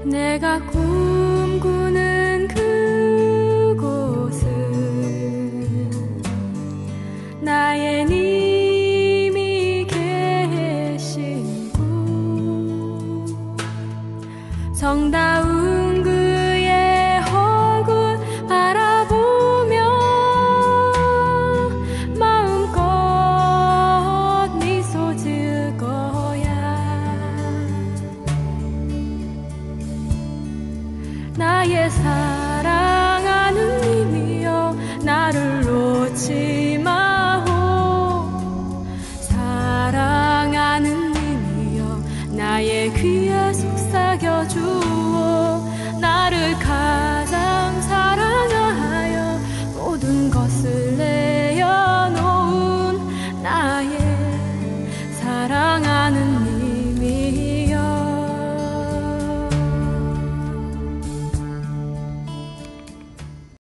내가 꿈꾸는 그곳은 나의 님이 계신 곳, 정다운 그의 얼굴 바라보며 마음껏 미소 지을 거야. 나의 사랑